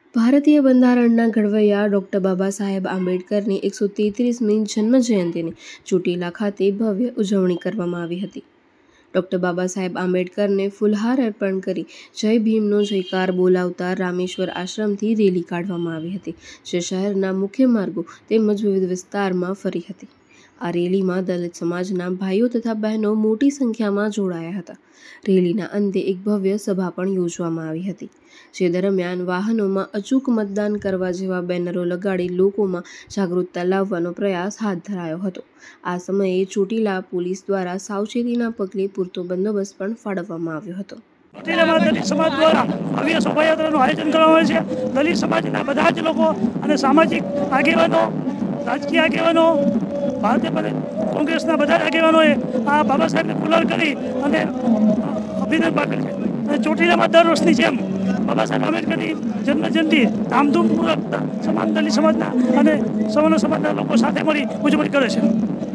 ભારતીય બંધારણના ઘડવૈયા ડૉક્ટર બાબા સાહેબ આંબેડકરની 133મી જન્મજયંતિની ચોટીલા ખાતે ભવ્ય ઉજવણી કરવામાં આવી હતી. ડૉક્ટર બાબા સાહેબ આંબેડકરને ફૂલહાર અર્પણ કરી જય ભીમનો જયકાર બોલાવતા રામેશ્વર આશ્રમથી રેલી કાઢવામાં આવી હતી, જે શહેરના મુખ્ય માર્ગો તેમજ વિવિધ વિસ્તારમાં ફરી હતી. આ રેલીમાં દલિત સમાજના ભાઈઓ તથા બહેનો મોટી સંખ્યામાં જોડાયા હતા. રેલીના અંતે એક ભવ્ય સભા પણ યોજવામાં આવી હતી, જે દરમિયાન વાહનોમાં અચૂક મતદાન કરવા જેવા બેનરો લગાડી લોકોમાં જાગૃતતા લાવવાનો પ્રયાસ હાથ ધરાયો હતો. આ સમયે ચોટીલા પોલીસ દ્વારા સાવચેતીના પગલે પૂરતો બંદોબસ્ત પણ ફાળવવામાં આવ્યો હતો. ચોટીલામાં દલિત સમાજ દ્વારા ભવ્ય શોભાયાત્રાનું આયોજન કરવામાં આવે છે. દલિત સમાજના બધા જ લોકો અને સામાજિક આગેવાનો, રાજકીય આગેવાનો, ભારતીય કોંગ્રેસના બધા જ આગેવાનોએ આ બાબા સાહેબને ફુલાર કરી અને અભિનંદન પાઠવે છે. અને ચોટીલામાં દર વર્ષની જેમ બાબા સાહેબ આંબેડકરની જન્મજયંતિ ધામધૂમપૂર્વક તમામ દલિત સમાજના અને સવર્ણ સમાજના લોકો સાથે મળી ઉજવણી કરે છે.